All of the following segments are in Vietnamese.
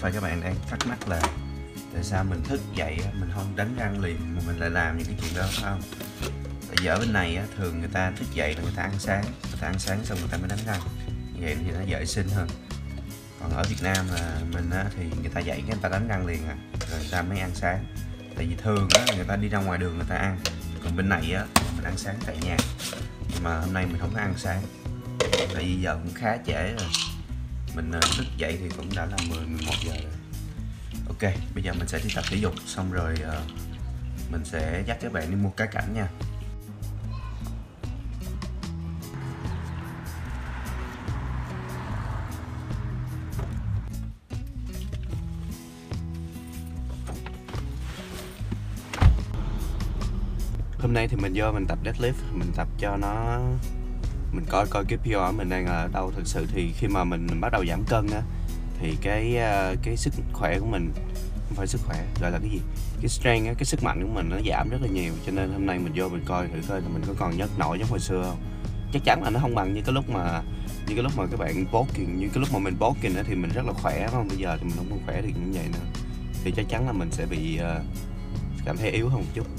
phải các bạn đang thắc mắc là tại sao mình thức dậy mình không đánh răng liền mà mình lại làm những cái chuyện đó, phải không? Tại vì ở bên này thường người ta thức dậy là người ta ăn sáng xong người ta mới đánh răng, như vậy thì nó dễ sinh hơn. Còn ở Việt Nam là mình thì người ta dậy cái người ta đánh răng liền rồi người ta mới ăn sáng. Tại vì thường người ta đi ra ngoài đường người ta ăn, còn bên này mình ăn sáng tại nhà. Nhưng mà hôm nay mình không có ăn sáng, tại vì giờ cũng khá trễ rồi, mình thức dậy thì cũng đã là 10-11 giờ rồi. Ok, bây giờ mình sẽ đi tập thể dục xong rồi mình sẽ dắt các bạn đi mua cá cảnh nha. Hôm nay thì mình vô mình tập deadlift, mình tập cho nó, mình coi cái PR mình đang ở đâu. Thực sự thì khi mà mình bắt đầu giảm cân á thì cái sức khỏe của mình, không phải sức khỏe, gọi là cái gì, cái strength á, cái sức mạnh của mình nó giảm rất là nhiều. Cho nên hôm nay mình vô mình coi thử coi là mình có còn nhấc nổi giống hồi xưa không. Chắc chắn là nó không bằng như cái lúc mà các bạn bulking, như cái lúc mà mình bulking á thì mình rất là khỏe, phải không? Bây giờ thì mình không còn khỏe được như vậy nữa, thì chắc chắn là mình sẽ bị cảm thấy yếu hơn một chút.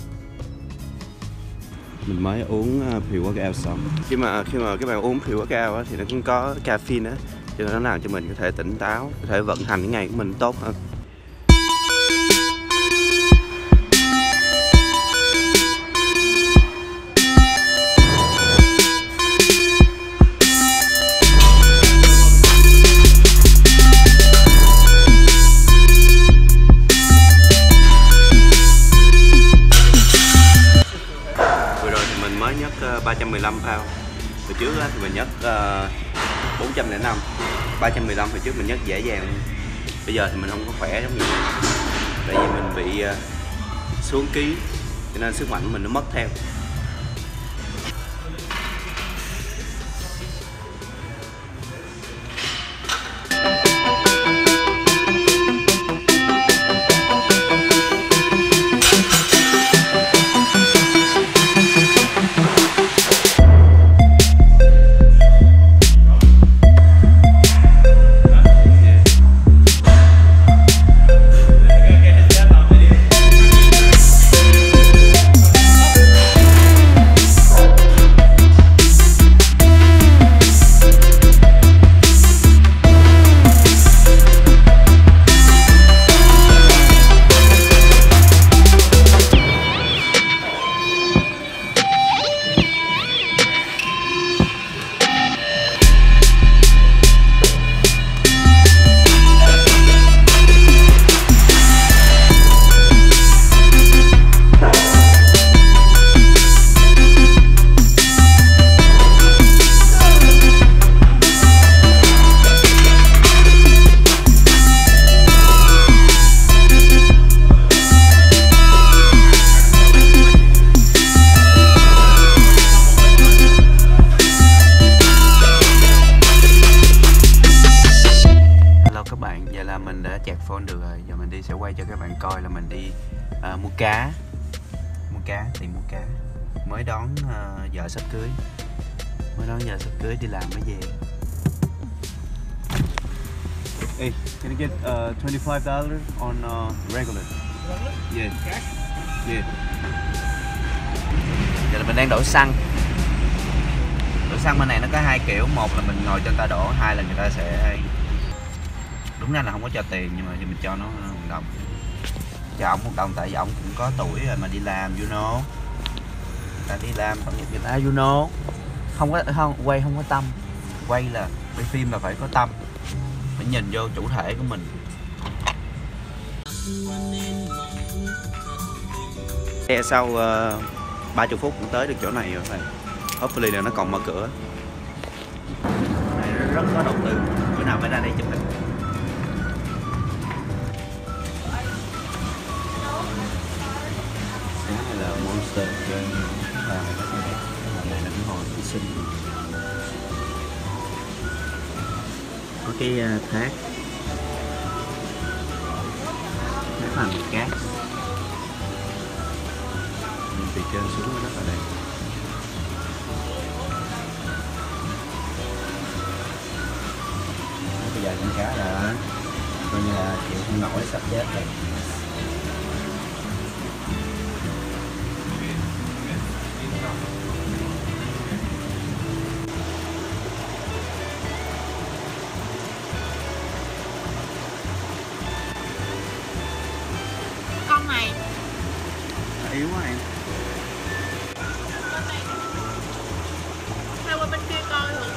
Mình mới uống pre-workout xong. Khi mà các bạn uống pre-workout thì nó cũng có caffeine á, cho nên nó làm cho mình có thể tỉnh táo, có thể vận hành cái ngày của mình tốt hơn. Vừa rồi thì mình mới nhấc 315 pound. Hồi trước thì mình nhấc 405. 315 hồi trước mình nhấc dễ dàng. Bây giờ thì mình không có khỏe giống như vậy, tại vì mình bị xuống ký, cho nên sức mạnh của mình nó mất theo. Mình đã chạc phone được rồi, giờ mình sẽ quay cho các bạn coi là mình đi mua cá, tìm mua cá. Mới đón vợ sắp cưới, đi làm mới về. Hey, can I get $25 on regular? Yeah. Yeah. Giờ là mình đang đổ xăng. Đổ xăng bên này nó có hai kiểu, một là mình ngồi cho người ta đổ, hai là người ta sẽ, đúng ra là không có cho tiền nhưng mà mình cho nó 1 đồng. Cho ổng 1 đồng tại vì ổng cũng có tuổi rồi mà đi làm, you know. Người ta đi làm tội nghiệp người ta, you know. Quay không có tâm. Quay phim là phải có tâm. Phải nhìn vô chủ thể của mình. Sau 30 phút cũng tới được chỗ này rồi. Hopefully là nó còn mở cửa. Này rất có đầu tư. Bữa nào phải ra đây chụp hình. Này là Monster trên và này là cái hồ thủy sinh, có cái thác làm cát, nhìn từ trên xuống nó rất là đẹp. Bây giờ con cá là coi như là chịu không nổi, sắp chết rồi. Con này Yếu quá em. con này hai qua bên kia coi thử.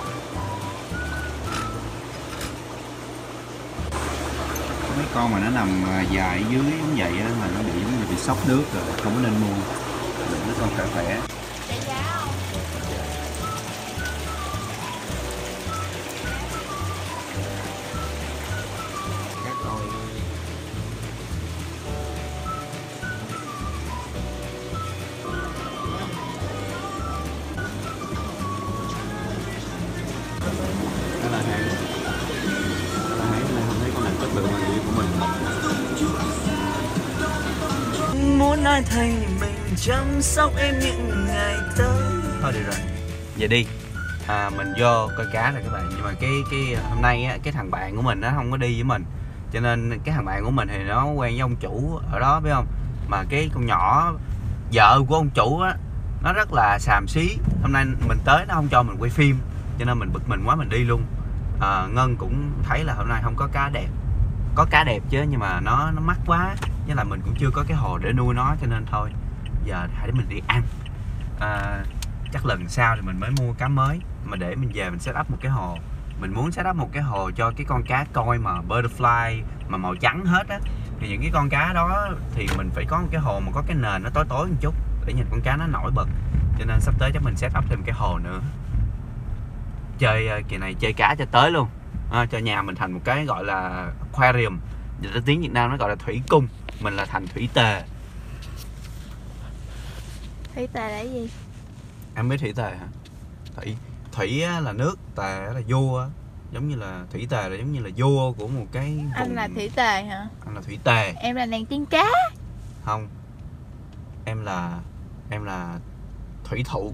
Mấy con mà nó nằm dài dưới giống vậy á, mà nó bị giống như bị sốc nước rồi, không có nên mua. Mấy con khỏe khỏe. Trả giá không? Các coi. Đó là hàng. Đó là hàng này, không thấy con nào chất lượng bằng của mình. Muốn nói thay mình chăm sóc em những ngày tới. Thôi được rồi, về đi. Mình vô coi cá rồi các bạn. Nhưng mà cái hôm nay á, cái thằng bạn của mình nó không có đi với mình, cho nên cái thằng bạn của mình thì nó quen với ông chủ ở đó, biết không? Mà cái con nhỏ vợ của ông chủ á, nó rất là xàm xí. Hôm nay mình tới nó không cho mình quay phim, cho nên mình bực mình quá mình đi luôn. Ngân cũng thấy là hôm nay không có cá đẹp. Có cá đẹp chứ, nhưng mà nó mắc quá, với là mình cũng chưa có cái hồ để nuôi nó, cho nên thôi giờ hãy để mình đi ăn. Chắc lần sau thì mình mới mua cá mới, mà để mình về mình set up một cái hồ. Mình muốn set up một cái hồ cho cái con cá koi mà butterfly mà màu trắng hết á. Thì những cái con cá đó thì mình phải có một cái hồ mà có cái nền nó tối tối một chút để nhìn con cá nó nổi bật. Cho nên sắp tới chắc mình set up thêm cái hồ nữa. Chơi kỳ này chơi cá cho tới luôn. Cho nhà mình thành một cái gọi là aquarium. Giờ tiếng Việt Nam nó gọi là thủy cung. Mình là thành thủy tề. Thủy tề là cái gì? Em biết thủy tề hả? Thủy là nước, tề là vua. Giống như là thủy tề là giống như là vua của một cái vùng... Anh là thủy tề hả? Anh là thủy tề. Em là nàng tiên cá. Không. Em là thủy thủ.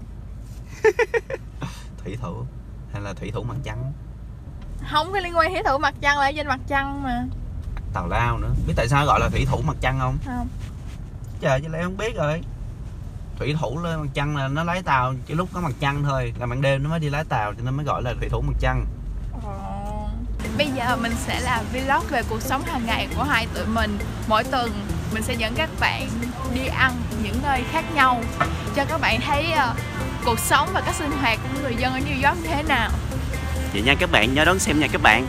Thủy thủ hay là thủy thủ mặt trắng? Không có liên quan thủy thủ mặt trăng, là ở trên mặt trăng mà. Tào lao nữa. Biết tại sao gọi là thủy thủ mặt trăng không? Không. Trời, chứ lại không biết rồi. Thủy thủ lên mặt trăng là nó lái tàu chỉ lúc có mặt trăng thôi, là ban đêm nó mới đi lái tàu, cho nên mới gọi là thủy thủ mặt trăng. Bây giờ mình sẽ làm vlog về cuộc sống hàng ngày của hai tụi mình. Mỗi tuần mình sẽ dẫn các bạn đi ăn những nơi khác nhau, cho các bạn thấy cuộc sống và cách sinh hoạt của người dân ở New York như thế nào. Vậy nha các bạn, nhớ đón xem nha các bạn.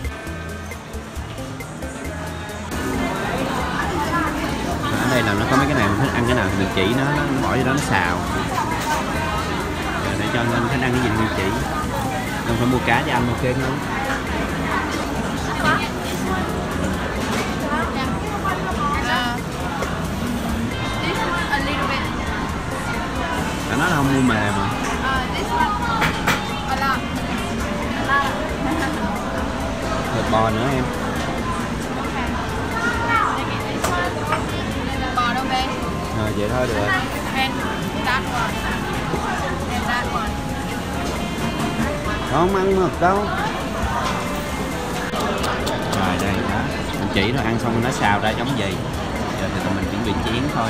Ở đây là nó có mấy cái này mình thích ăn cái nào thì mình chỉ nó bỏ vô đó nó xào. Để cho nên thích ăn cái gì mình chỉ. Không phải mua cá cho anh, ok không? Nó là không mua mềm mà. Thịt bò nữa em. Bò đâu bé? Vậy thôi được rồi. Không ăn mực đâu. Rồi đây đó. Mình chỉ rồi ăn xong nó xào ra giống gì. Giờ thì tụi mình chuẩn bị chén thôi.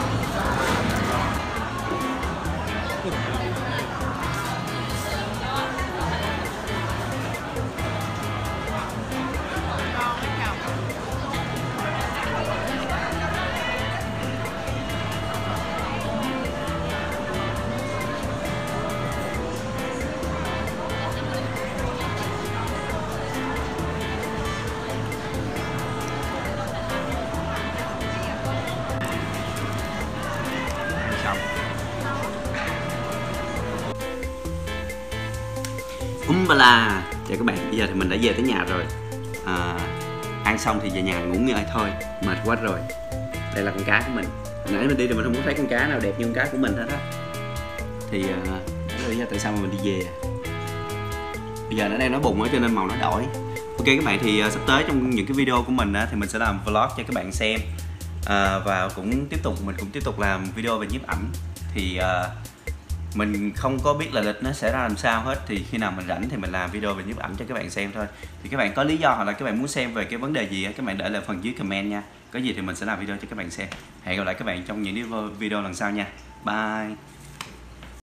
Umbala. Chào các bạn, bây giờ thì mình đã về tới nhà rồi. Ăn xong thì về nhà ngủ nghỉ thôi, mệt quá rồi. Đây là con cá của mình. Hồi nãy mình đi thì mình không có thấy con cá nào đẹp như con cá của mình hết á. Thì đó là lý do tại sao mà mình đi về. Bây giờ nó đang nói bùng á, cho nên màu nó đổi. Ok các bạn, thì sắp tới trong những cái video của mình á, thì mình sẽ làm vlog cho các bạn xem. Và mình cũng tiếp tục làm video về nhiếp ảnh. Thì mình không có biết là lịch nó sẽ ra làm sao hết, thì khi nào mình rảnh thì mình làm video về nhiếp ảnh cho các bạn xem thôi. Thì các bạn có lý do hoặc là các bạn muốn xem về cái vấn đề gì á, các bạn để lại phần dưới comment nha. Có gì thì mình sẽ làm video cho các bạn xem. Hẹn gặp lại các bạn trong những video lần sau nha. Bye.